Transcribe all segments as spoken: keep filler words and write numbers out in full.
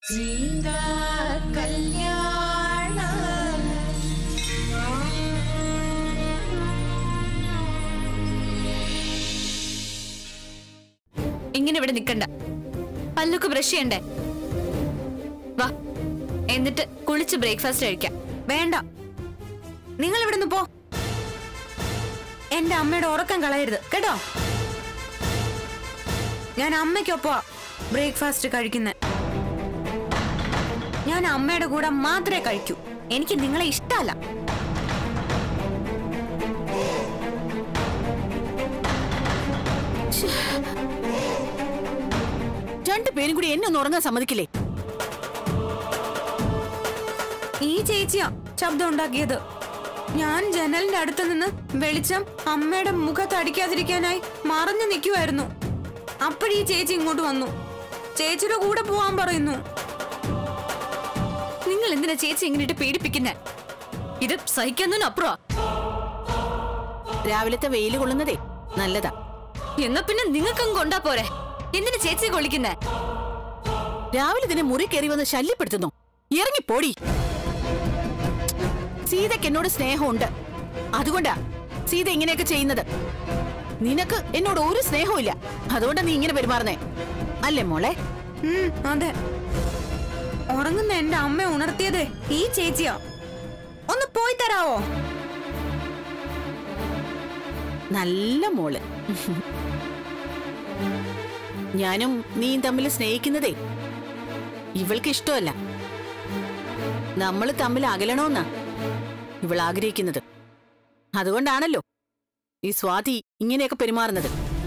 സീതാ കല്യാണം. ഇങ്ങനെ ഇവിടെ നിക്കണ്ട, പല്ലൊക്കെ ബ്രഷ് ചെയ്യണ്ടേ? വാ, എന്നിട്ട് കുളിച്ച് ബ്രേക്ക്ഫാസ്റ്റ് കഴിക്കാം. വേണ്ട, നിങ്ങൾ ഇവിടെ നിന്ന് പോ. എന്റെ അമ്മയുടെ ഉറക്കം കളയരുത് കേട്ടോ. ഞാൻ അമ്മയ്ക്കൊപ്പോ ബ്രേക്ക്ഫാസ്റ്റ് കഴിക്കുന്നേ. ഞാൻ അമ്മയുടെ കൂടെ മാത്രമേ കഴിക്കൂ. എനിക്ക് നിങ്ങളെ ഇഷ്ടമല്ല. രണ്ടുപേരും കൂടി എന്നെ ഒന്ന് ഉറങ്ങാൻ സമ്മതിക്കില്ലേ? ഈ ചേച്ചിയാ ശബ്ദം ഉണ്ടാക്കിയത്. ഞാൻ ജനലിന്റെ അടുത്ത് നിന്ന് വെളിച്ചം അമ്മയുടെ മുഖത്ത് അടിക്കാതിരിക്കാനായി മറഞ്ഞു നിൽക്കുമായിരുന്നു. അപ്പോഴീ ചേച്ചി ഇങ്ങോട്ട് വന്നു. ചേച്ചിയുടെ കൂടെ പോവാൻ പറയുന്നു. നിങ്ങൾ എന്തിനാ ചേച്ചി ഇങ്ങനെയിട്ട് പീഡിപ്പിക്കുന്നേ? ഇത് സഹിക്കുന്നതിന് അപ്പുറമാ. രാവിലത്തെ വെയിൽ കൊള്ളുന്നതേ നല്ലതാ. എന്നാ പിന്നെ നിങ്ങൾക്കങ്ങ് കൊണ്ടാ പോരെ. എന്തിനാ ചേച്ചിയെ കൊള്ളിക്കുന്നേ? രാവിലെ തന്നെ മുറി കയറി വന്ന് ശല്യപ്പെടുത്തുന്നു. ഇറങ്ങിപ്പോടി. സീതയ്ക്ക് എന്നോട് സ്നേഹമുണ്ട്, അതുകൊണ്ടാ സീത ഇങ്ങനെയൊക്കെ ചെയ്യുന്നത്. നിനക്ക് എന്നോട് ഒരു സ്നേഹവും ഇല്ല, അതുകൊണ്ടാ നീ ഇങ്ങനെ പെരുമാറുന്നേ അല്ലേ മോളെ? അതെ, ഉറങ്ങുന്ന എന്റെ അമ്മ ഉണർത്തിയത് ഈ ചേച്ചിയാ. ഒന്ന് പോയി തരാവോ? നല്ല മോള്. ഞാനും നീയും തമ്മിൽ സ്നേഹിക്കുന്നതേ ഇവൾക്ക് ഇഷ്ടമല്ല. നമ്മൾ തമ്മിൽ അകലണമെന്നാ ഇവൾ ആഗ്രഹിക്കുന്നത്. അതുകൊണ്ടാണല്ലോ ഈ സ്വാതി ഇങ്ങനെയൊക്കെ പെരുമാറുന്നത്.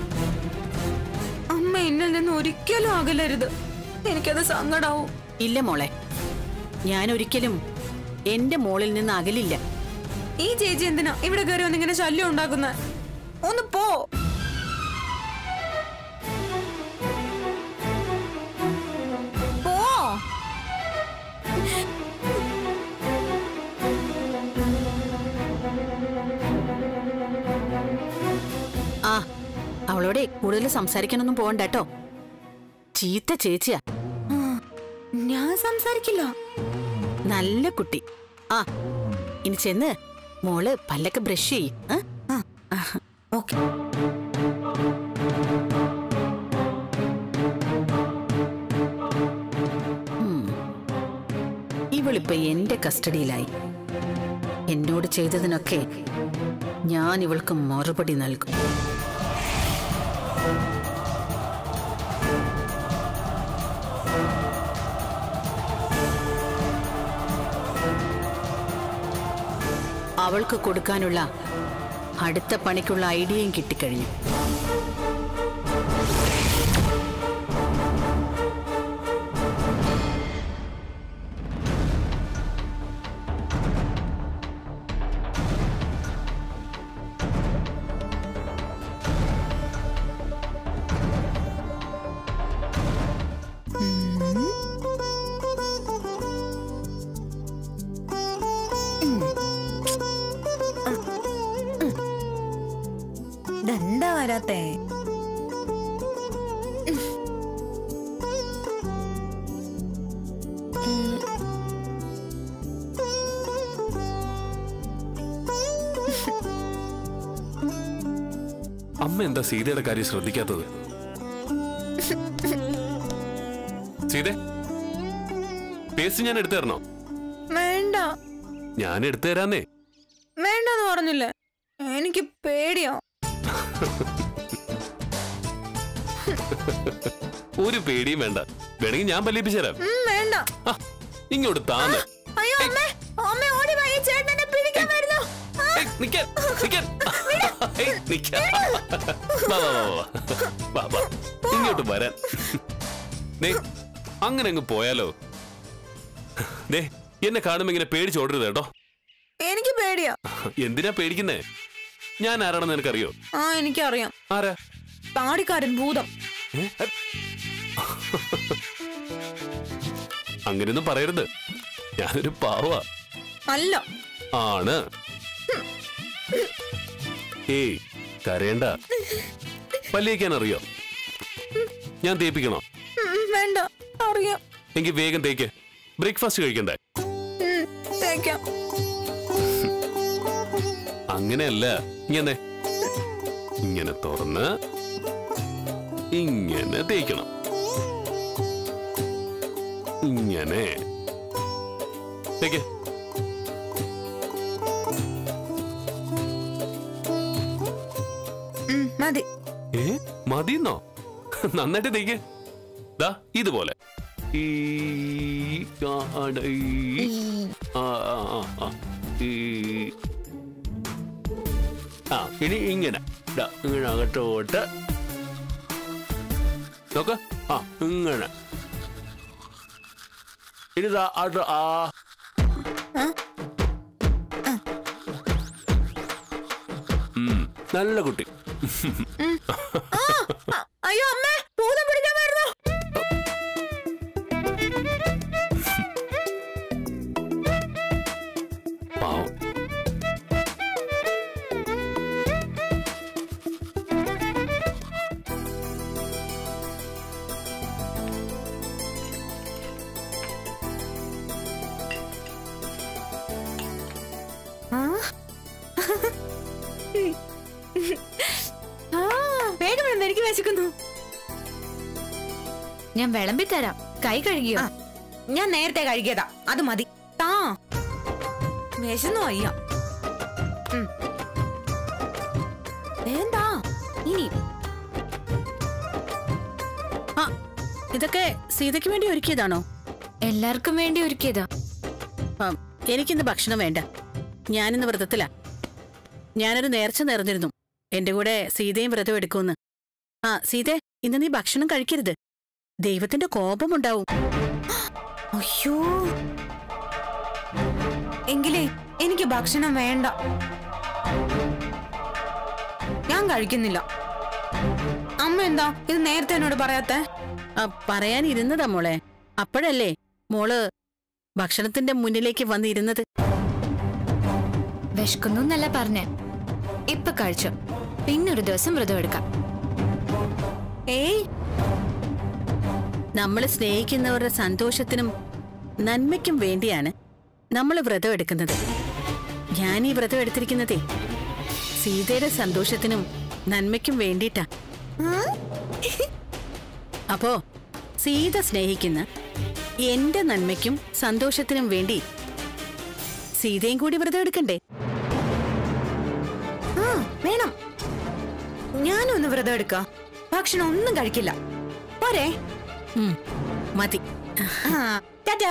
അമ്മ എന്നിൽ നിന്ന് ഒരിക്കലും അകലരുത്, എനിക്കത് സങ്കടാവും. ഇല്ല മോളെ, ഞാൻ ഒരിക്കലും എന്റെ മോളിൽ നിന്ന് അകലില്ല. ഈ ചേച്ചി എന്തിനാ ഇവിടെ കയറി വന്നിങ്ങനെ ശല്യം ഉണ്ടാക്കുന്ന? ഒന്ന് പോ. പോ. ആ, അവളോടെ കൂടുതൽ സംസാരിക്കാനൊന്നും പോകണ്ട കേട്ടോ. ചീത്ത ചേച്ചിയാ. ഞാൻ സംസാരിക്കില്ല. നല്ല കുട്ടി. ആ, ഇനി ചെന്ന് മോള് പല്ലൊക്കെ ബ്രഷ് ചെയ്യും. ഓക്കെ. ഇവളിപ്പോ എന്റെ കസ്റ്റഡിയിലായി. എന്നോട് ചെയ്തതിനൊക്കെ ഞാൻ ഇവൾക്ക് മറുപടി നൽകും. അവൾക്ക് കൊടുക്കാനുള്ള അടുത്ത പണിക്കുള്ള ഐഡിയയും കിട്ടിക്കഴിഞ്ഞു. എന്താ വരാത്തെ? അമ്മ എന്താ സീതയുടെ കാര്യം ശ്രദ്ധിക്കാത്തത്? സീത, പേസ്റ്റ് ഞാൻ എടുത്തു തരണോ? വേണ്ട. ഞാൻ എടുത്തു തരാന്നേ. വേണ്ടെന്ന് പറഞ്ഞില്ലേ? എനിക്ക് പേടിയോ. ഒരു പേടിയും വേണ്ട. വേണമെങ്കിൽ ഞാൻ പല്ലിപ്പിച്ചു തരാം. വേണ്ട. ഇങ്ങോട്ട് താന്ന്. അയ്യോ അമ്മേ, അമ്മ ഓടി വാ, ഈ ചേട്ടൻ എന്നെ പിടിക്കാൻ വരുന്നു. നിക്കാൻ നിക്കാൻ നിക്കാൻ. ഇങ്ങോട്ട് വരാൻ. അങ്ങനെ അങ്ങ് പോയാലോ? ദേ, എന്നെ കാണുമ്പോ ഇങ്ങനെ പേടിച്ചോടരുത് കേട്ടോ. എനിക്ക് പേടിയാ. എന്തിനാ പേടിക്കുന്നേ? ഞാൻ ആരാണെന്ന് നിനക്കറിയോ? ആ, എനിക്കറിയാം. ആരാ? താടിക്കാരൻ, ഭൂതം. അങ്ങനെയൊന്നും പറയരുത്. ഞാനൊരു പാവാ. അല്ല. ആണ്. ഏയ്, കരയണ്ട. പല്ലിയേക്കാൻ അറിയോ? ഞാൻ തേപ്പിക്കണോ? വേണ്ട, അറിയാം. എങ്കിൽ വേഗം തേക്ക്, ബ്രേക്ക്ഫാസ്റ്റ് കഴിക്കണ്ടേ? തേക്കാം. അങ്ങനെയല്ല, ഇങ്ങനെ ഇങ്ങനെ തുറന്ന് ഇങ്ങനെ തേക്കണം. ഇങ്ങനെ തേക്ക്. മതി. ഏ മതിന്നോ? നന്നായിട്ട് തേക്ക്. ദാ ഇതുപോലെ. ഈ ആ, ആട, ഈ. ആ, ആ, ആ, ആ. ഈ. ആ ഇനി ഇങ്ങനെ ദാ ഇങ്ങനെ അകത്തോട്ട് നോക്ക. ആ ഇങ്ങനെ. ഇനി ദാ അത് ആ ഉം, നല്ല കുട്ടി. അയ്യോ അമ്മേ, ഭൂതം പിടിക്കാൻ വരുന്നു. പാവം. വേഗം വരുന്നു, എനിക്ക് വിശക്കുന്നു. ഞാൻ വിളമ്പി തരാം. കൈ കഴുകിയോ? ഞാൻ നേരത്തെ കഴുകിയതാ, അത് മതി. താ വിശന്നു അയ്യ. എന്താ ഇനി? ആ ഇതൊക്കെ സീതയ്ക്ക് വേണ്ടി ഒരുക്കിയതാണോ? എല്ലാവർക്കും വേണ്ടി ഒരുക്കിയതാ. ആ, എനിക്കിന്ന് ഭക്ഷണം വേണ്ട. ഞാനിന്ന് വ്രതത്തിലാ. ഞാനൊരു നേർച്ച നേർന്നിരുന്നു, എന്റെ കൂടെ സീതയും വ്രതം എടുക്കുമെന്ന്. ആ സീത, ഇന്ന് നീ ഭക്ഷണം കഴിക്കരുത്, ദൈവത്തിന്റെ കോപമുണ്ടാവും. അയ്യോ, എങ്കിലേ എനിക്ക് ഭക്ഷണം വേണ്ട. ഞാൻ കഴിക്കുന്നില്ല. അമ്മ എന്താ ഇത് നേരത്തെ എന്നോട് പറയാത്തെ? ആ, പറയാനിരുന്നതാ മോളെ. അപ്പോഴല്ലേ മോള് ഭക്ഷണത്തിന്റെ മുന്നിലേക്ക് വന്നിരുന്നത്. വിശക്കുന്നു എന്നല്ല പറഞ്ഞേ. ഇപ്പൊ കഴിച്ചു, പിന്നൊരു ദിവസം വ്രതം എടുക്കാം. ഏയ്, നമ്മള് സ്നേഹിക്കുന്നവരുടെ സന്തോഷത്തിനും നന്മയ്ക്കും വേണ്ടിയാണ് നമ്മൾ വ്രതം എടുക്കുന്നത്. ഞാൻ ഈ വ്രതം എടുത്തിരിക്കുന്നതേ സീതയുടെ സന്തോഷത്തിനും നന്മയ്ക്കും വേണ്ടിയിട്ടാ. അപ്പോ സീത സ്നേഹിക്കുന്ന എന്റെ നന്മയ്ക്കും സന്തോഷത്തിനും വേണ്ടി സീതയും കൂടി വ്രതം എടുക്കണ്ടേ? ആ വേണം. ഞാനൊന്ന് വ്രതം എടുക്കാം. ഭക്ഷണം ഒന്നും കഴിക്കില്ല. പോരെ? ഉം, മതി. ആ, ടാറ്റാ.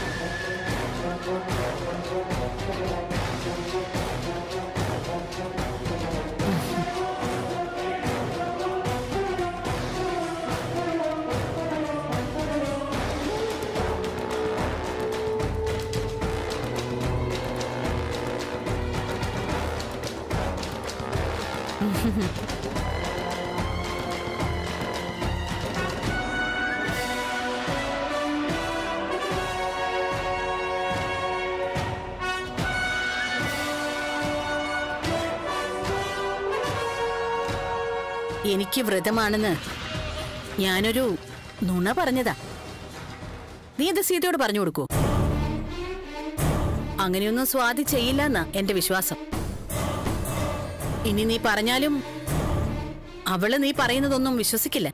എനിക്ക് വ്രതമാണെന്ന് ഞാനൊരു നുണ പറഞ്ഞതാ. നീ അത് സീതയോട് പറഞ്ഞു കൊടുക്കൂ? അങ്ങനെയൊന്നും സ്വാതി ചെയ്യില്ല എന്നാ എന്റെ വിശ്വാസം. ഇനി നീ പറഞ്ഞാലും അവള് നീ പറയുന്നതൊന്നും വിശ്വസിക്കില്ല.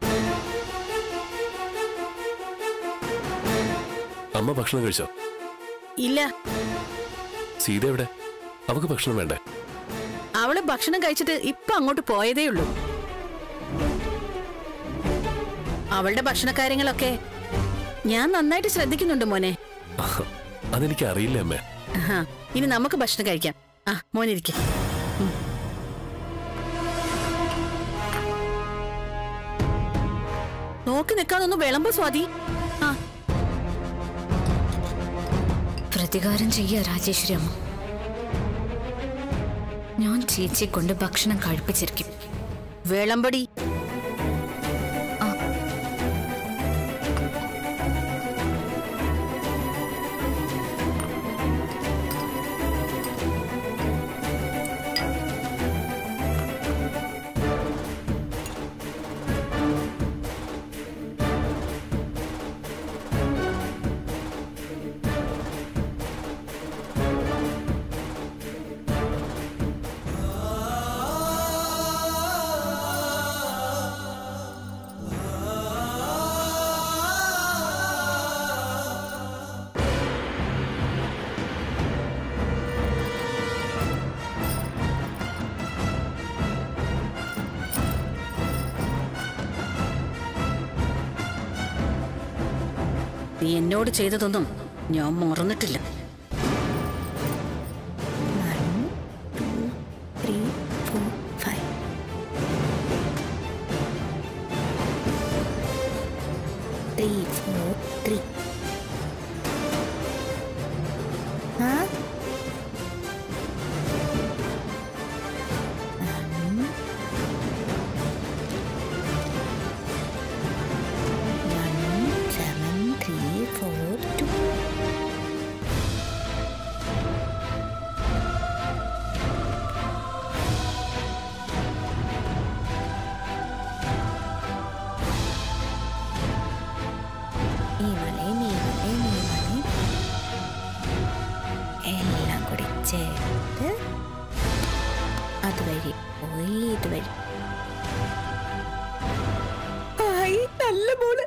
അമ്മ ഭക്ഷണം കഴിച്ചോ? ഇല്ല. സീത എവിടെ? അവക്ക് ഭക്ഷണം വേണ്ടേ? അവള് ഭക്ഷണം കഴിച്ചിട്ട് ഇപ്പൊ അങ്ങോട്ട് പോയതേ ഉള്ളൂ. അവളുടെ ഭക്ഷണകാര്യങ്ങളൊക്കെ ഞാൻ നന്നായിട്ട് ശ്രദ്ധിക്കുന്നുണ്ട് മോനെ. അതെനിക്ക് അറിയില്ല അമ്മേ. ഇനി നമുക്ക് ഭക്ഷണം കഴിക്കാം. ആ മോനിരിക്കെ. നോക്കി നിൽക്കാതൊന്നും വിളമ്പോ സ്വാതി. ആ പ്രതികാരം ചെയ്യ രാജേശ്വരി അമ്മ. ഞാൻ ചേച്ചിയെ കൊണ്ട് ഭക്ഷണം കഴിപ്പിച്ചിരിക്കും. വിളമ്പടി. നീ എന്നോട് ചെയ്തതൊന്നും ഞാൻ മറന്നിട്ടില്ല. എല്ലാം കൂടി ചേർത്ത് അതുവഴി പോയി ഇതുവഴി നല്ല പോലെ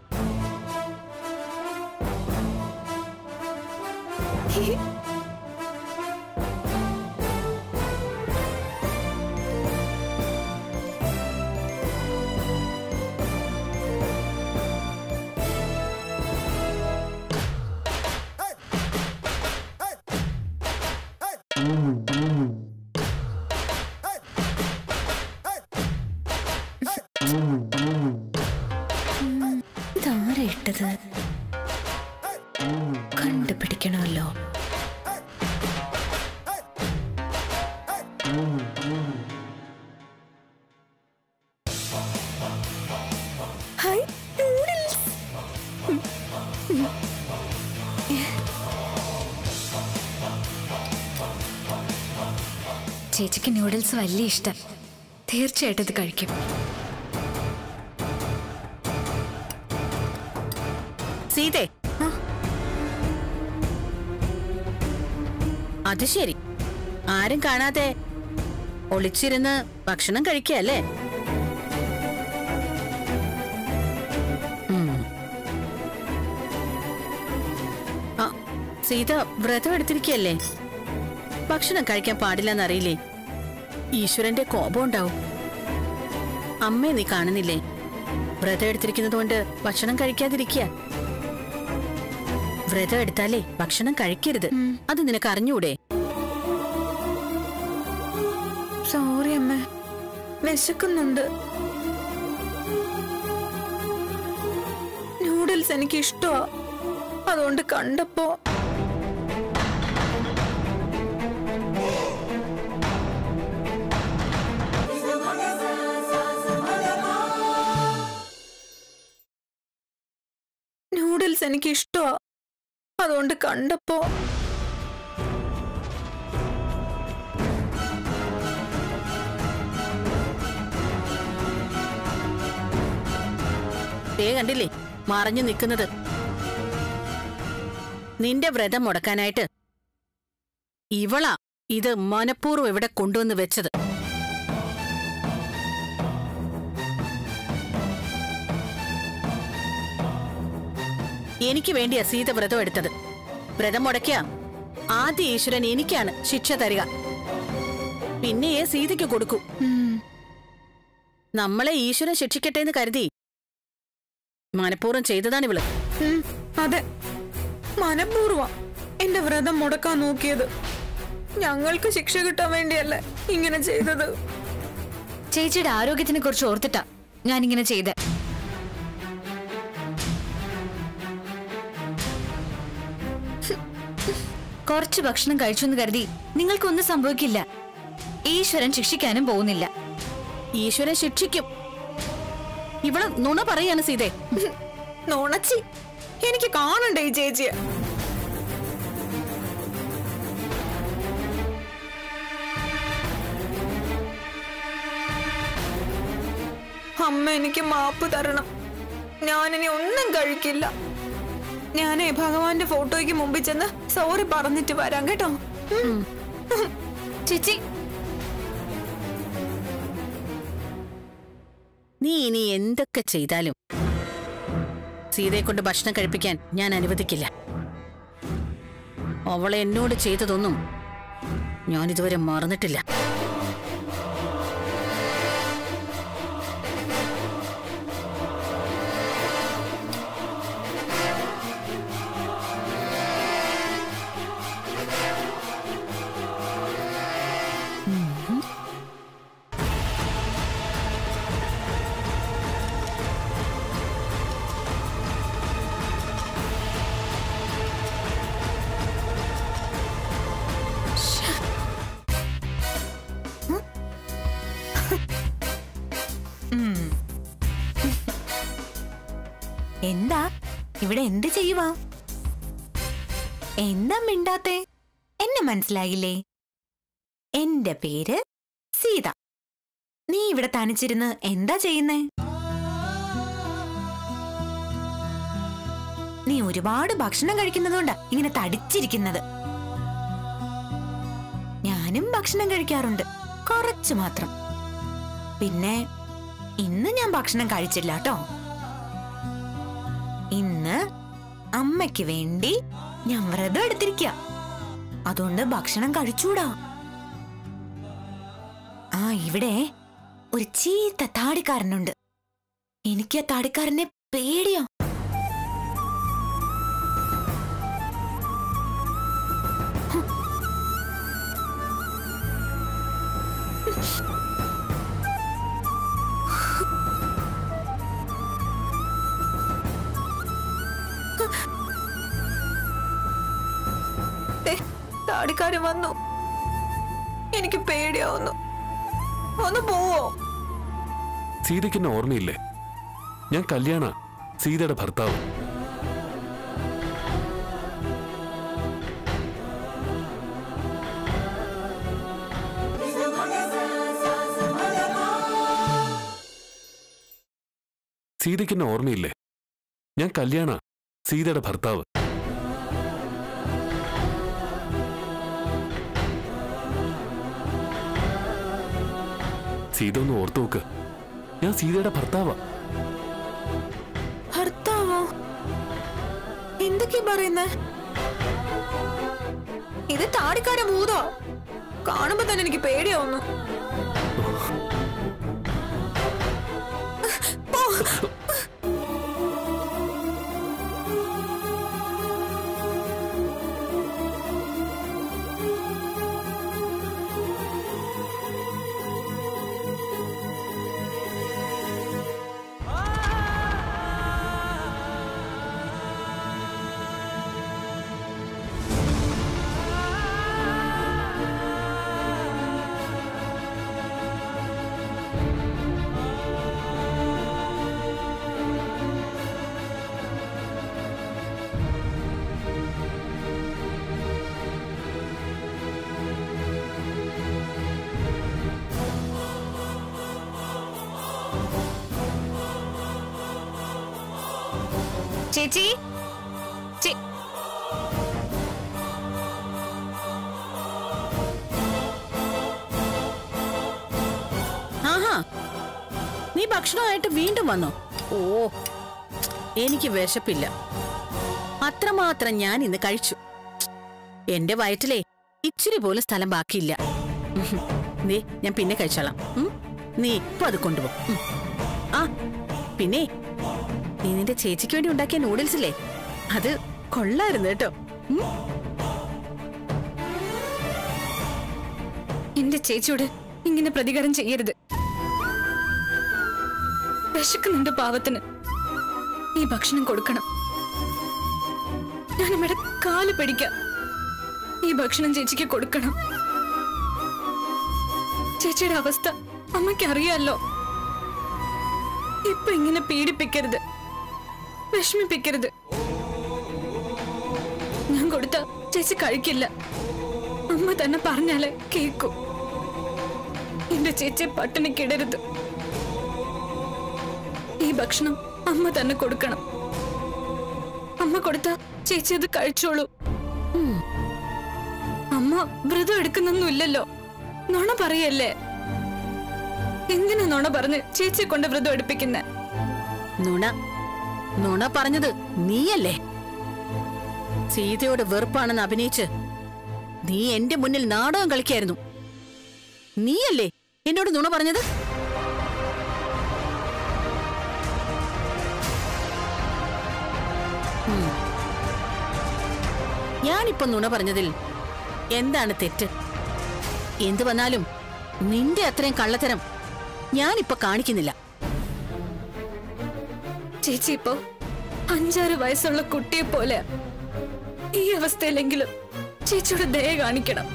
ഇതാരാ ഇട്ടത്? കണ്ടുപിടിക്കണമല്ലോ. Hi noodles. ചേച്ചിക്ക് നൂഡിൽസ് വലിയ ഇഷ്ടം. തീർച്ചയായിട്ടും ഇത് കഴിക്കും. സീതേ, അത് ശരി, ആരും കാണാതെ ഒളിച്ചിരുന്ന് ഭക്ഷണം കഴിക്കല്ലേ? ആ, സീത വ്രതം എടുത്തിരിക്കല്ലേ? ഭക്ഷണം കഴിക്കാൻ പാടില്ലെന്നറിയില്ലേ? ഈശ്വരന്റെ കോപം ഉണ്ടാവും. അമ്മേ നീ കാണുന്നില്ലേ? വ്രതം എടുത്തിരിക്കുന്നത് കൊണ്ട് ഭക്ഷണം കഴിക്കാതിരിക്കുക. വ്രതം എടുത്താലേ ഭക്ഷണം കഴിക്കരുത്. അത് നിനക്ക് അറിഞ്ഞൂടെ? സോറി അമ്മ, വിശക്കുന്നുണ്ട്. നൂഡിൽസ് എനിക്ക് ഇഷ്ടമാ, അതുകൊണ്ട് കണ്ടപ്പോ നൂഡിൽസ് എനിക്ക് ഇഷ്ടമാ, അതുകൊണ്ട് കണ്ടപ്പോ ദേ കണ്ടില്ലേ മറഞ്ഞു നിൽക്കുന്നത്? നിന്റെ വ്രതം മുടക്കാനായിട്ട് ഇവളാ ഇത് മനഃപൂർവ്വം ഇവിടെ കൊണ്ടുവന്ന് വെച്ചത്. എനിക്ക് വേണ്ടിയാ സീത വ്രതം എടുത്തത്. വ്രതം മുടക്കിയ ആദ്യ ഈശ്വരൻ എനിക്കാണ് ശിക്ഷ തരിക, പിന്നെ സീതയ്ക്ക് കൊടുക്കൂ. നമ്മളെ ഈശ്വരൻ ശിക്ഷിക്കട്ടെ എന്ന് കരുതി മനഃപൂർവ്വം ചെയ്തതാണ് ഇവള്. അതെ, മനഃപൂർവ്വം എന്റെ വ്രതം മുടക്കാൻ നോക്കിയത്. ഞങ്ങൾക്ക് ശിക്ഷ കിട്ടാൻ വേണ്ടിയല്ലേ ഇങ്ങനെ ചെയ്തത്. ചേച്ചിയുടെ ആരോഗ്യത്തിനെ കുറിച്ച് ഓർത്തിട്ടാ ഞാനിങ്ങനെ ചെയ്തേ. കുറച്ച് ഭക്ഷണം കഴിച്ചു എന്ന് കരുതി നിങ്ങൾക്കൊന്നും സംഭവിക്കില്ല. ഈശ്വരൻ ശിക്ഷിക്കാനും പോകുന്നില്ല. ഈശ്വരൻ ശിക്ഷിക്കും. ഇവള് നുണ പറയാണ് സീതേ. നുണച്ചി, എനിക്ക് കാണണ്ടേ ഈ ചേച്ചിയെ? അമ്മ എനിക്ക് മാപ്പ് തരണം. ഞാനിനി ഒന്നും കഴിക്കില്ല. ഞാനേ ഭഗവാന്റെ ഫോട്ടോയ്ക്ക് മുമ്പിൽ ചെന്ന് സോറി പറഞ്ഞിട്ട് വരാം കേട്ടോ. ചേച്ചി, നീ ഇനി എന്തൊക്കെ ചെയ്താലും സീതയെ കൊണ്ട് ഭക്ഷണം കഴിപ്പിക്കാൻ ഞാൻ അനുവദിക്കില്ല. അവളെ എന്നോട് ചെയ്തതൊന്നും ഞാൻ ഇതുവരെ മറന്നിട്ടില്ല. എന്താ ഇവിടെ എന്ത് ചെയ്യുവാ? എന്താ മിണ്ടാത്തെ? എന്നെ മനസ്സിലായില്ലേ? എന്റെ പേര് സീത. നീ ഇവിടെ തനിച്ചിരുന്ന് എന്താ ചെയ്യുന്നേ? നീ ഒരുപാട് ഭക്ഷണം കഴിക്കുന്നതുകൊണ്ടാ ഇങ്ങനെ തടിച്ചിരിക്കുന്നത്. ഞാനും ഭക്ഷണം കഴിക്കാറുണ്ട്, കുറച്ചു മാത്രം. പിന്നെ ഇന്ന് ഞാൻ ഭക്ഷണം കഴിച്ചില്ല കേട്ടോ. ഇന്ന് അമ്മയ്ക്ക് വേണ്ടി ഞാൻ വ്രതം എടുത്തിരിക്കുക. അതുകൊണ്ട് ഭക്ഷണം കഴിച്ചൂടാ. ആ ഇവിടെ ഒരു ചീത്ത താടിക്കാരനുണ്ട്. എനിക്ക് ആ താടിക്കാരനെ പേടിയാ. താടിക്കാരൻ വന്നു. എനിക്ക് പേടിയാവുന്നു. ഒന്ന് പോവോ? സീതയ്ക്ക് എന്നെ ഓർമ്മയില്ലേ? ഞാൻ കല്യാണ സീതയുടെ ഭർത്താവ്. സീതയ്ക്ക് എന്നെ ഓർമ്മയില്ലേ? ഞാൻ കല്യാണ സീതയുടെ ഭർത്താവ്. സീത ഒന്ന് ഓർത്തു നോക്ക്. ഞാൻ സീതയുടെ ഭർത്താവാ. ഭർത്താവോ? എന്തൊക്കെയാ പറയുന്നേ? ഇത് താടിക്കാര ഭൂതോ? കാണുമ്പോ തന്നെ എനിക്ക് പേടിയാവുന്നു. ചേച്ചി, ആഹാ, നീ ഭക്ഷണമായിട്ട് വീണ്ടും വന്നോ? ഓ, എനിക്ക് വിശപ്പില്ല. അത്രമാത്രം ഞാൻ ഇന്ന് കഴിച്ചു. എന്റെ വയറ്റിലെ ഇച്ചിരി പോലും സ്ഥലം ബാക്കിയില്ല. നീ ഞാൻ പിന്നെ കഴിച്ചോളാം. നീ ഇപ്പൊ അത് കൊണ്ടുപോ. ആ പിന്നെ നീ നിന്റെ ചേച്ചിക്ക് വേണ്ടി ഉണ്ടാക്കിയ നൂഡിൽസ് ഇല്ലേ, അത് കൊള്ളായിരുന്നു കേട്ടോ. എന്റെ ചേച്ചിയോട് ഇങ്ങനെ പ്രതികാരം ചെയ്യരുത്. വിശക്കുന്നുണ്ട് പാവത്തിന്. ഈ ഭക്ഷണം കൊടുക്കണം. ഞാൻ ഇവിടെ കാല് പിടിക്കാം. ഈ ഭക്ഷണം ചേച്ചിക്ക് കൊടുക്കണം. ചേച്ചിയുടെ അവസ്ഥ അമ്മയ്ക്ക് അറിയാലോ. ഇപ്പൊ ഇങ്ങനെ പീഡിപ്പിക്കരുത്, വിഷമിപ്പിക്കരുത്. ഞാൻ കൊടുത്ത ചേച്ചി കഴിക്കില്ല. അമ്മ തന്നെ പറഞ്ഞാലേ കേക്കൂ. എന്റെ ചേച്ചി പട്ടിണിക്കിടരുത്. ഈ ഭക്ഷണം അമ്മ തന്നെ കൊടുക്കണം. അമ്മ കൊടുത്ത ചേച്ചി അത് കഴിച്ചോളൂ. അമ്മ വ്രതം എടുക്കുന്നൊന്നുമില്ലല്ലോ. നുണ പറയല്ലേ. എന്തിനാ നുണ പറഞ്ഞ് ചേച്ചിയെ കൊണ്ട് വ്രതം എടുപ്പിക്കുന്നെ? നുണ നുണ പറഞ്ഞത് നീയല്ലേ? സീതയോട് വെറുപ്പാണെന്ന് അഭിനയിച്ച് നീ എന്റെ മുന്നിൽ നാടകം കളിക്കായിരുന്നു. നീയല്ലേ എന്നോട് നുണ പറഞ്ഞത്? ഞാനിപ്പോ നുണ പറഞ്ഞതിൽ എന്താണ് തെറ്റ്? എന്തു വന്നാലും നിന്റെ അത്രയും കള്ളത്തരം ഞാനിപ്പോ കാണിക്കുന്നില്ല. ചേച്ചി ഇപ്പോ അഞ്ചാറ് വയസ്സുള്ള കുട്ടിയെ പോലെ. ഈ അവസ്ഥയിലെങ്കിലും ചേച്ചിയുടെ ദയ കാണിക്കണം.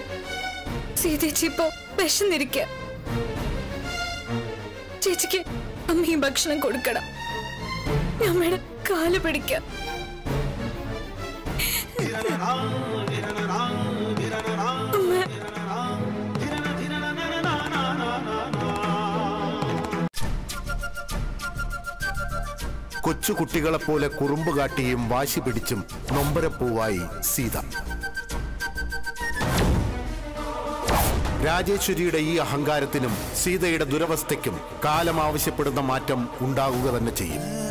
സീതേച്ചി ഇപ്പോ വിശന്നിരിക്ക. ചേച്ചിക്ക് അമ്മ ഈ ഭക്ഷണം കൊടുക്കണം. അമ്മയുടെ കാല് പിടിക്കാം. കൊച്ചുകുട്ടികളെപ്പോലെ കുറുമ്പ് കാട്ടിയും വാശി പിടിച്ചും നൊമ്പരപ്പൂവായി സീത. രാജേശ്വരിയുടെ ഈ അഹങ്കാരത്തിനും സീതയുടെ ദുരവസ്ഥയ്ക്കും കാലം ആവശ്യപ്പെടുന്ന മാറ്റം ഉണ്ടാകുക തന്നെ ചെയ്യും.